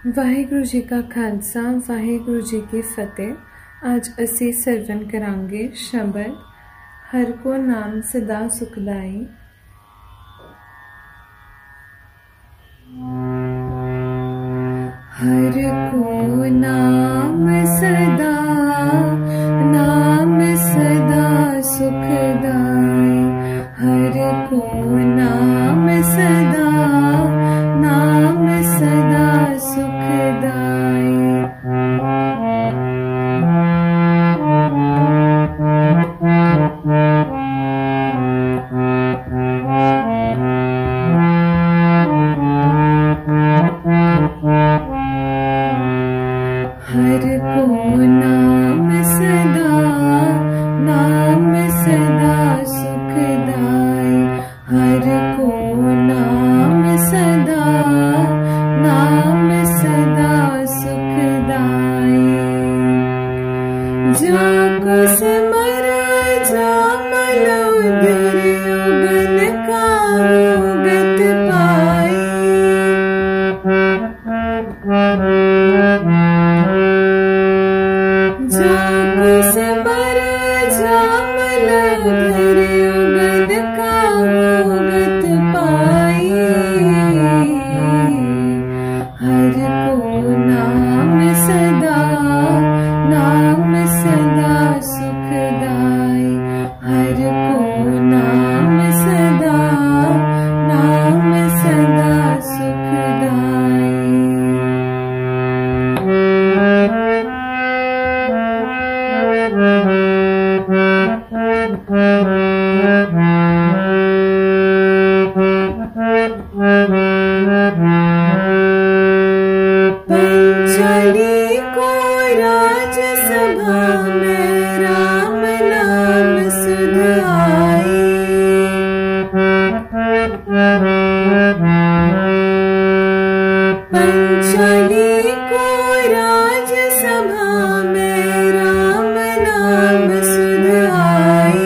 वाहिगुरु जी का खालसा वाहिगुरु जी की फतेह। आज असी सरवण करांगे शब्द हर को नाम सदा सुखदाई। हर को नाम सदा सुखदाई। हर को नाम सदा सुखदाई। हर को नाम सदा सुखदाई। हर को नाम सदा सुखदाई। जाको सिमर जामल उदर उगन काहू गत पाई। जाको सिमर जामल उदर उगन काहू गत पाई। हर को नाम सदा सुखदाई। हर को नाम सदा सुखदाई। पंचली को राजसभा में राम नाम सुध आई। पंचली को राजसभा में राम नाम सुध आई।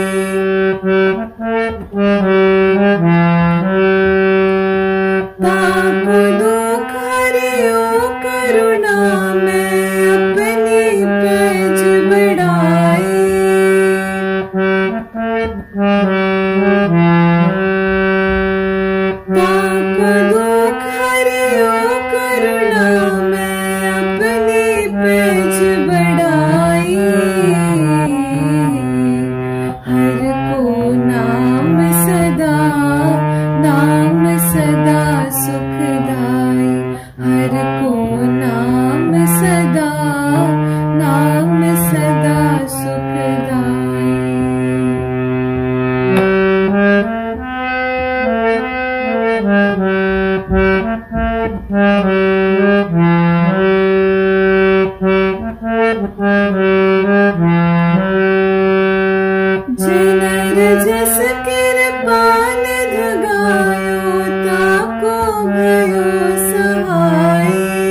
पाप दुख हरियो करुणा में अपनी पैज बढ़ाई। पाप दुख हरियो करुणा में अपनी पैज बढ़ाई। हर को नाम सदा सुखदाई। हर को नाम सदा सुखदाई। जिनर जस कृपान धगायो ताको भयो सहाय।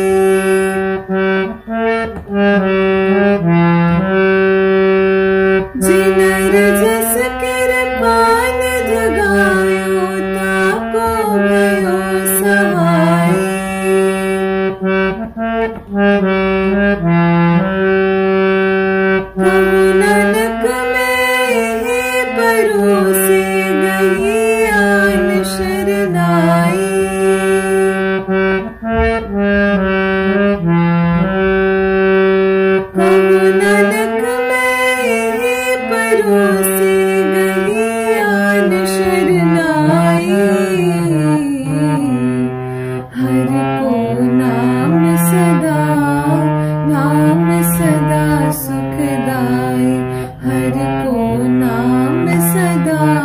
जिनर जस कृपान धगायो ताको भयो सहाय। प्रभु नानक में परोसे गई आन शरनाई। प्रभु नानक में परोसे गई आन शरनाई। हर को नाम सदा सुखदाई। हर को नाम सदा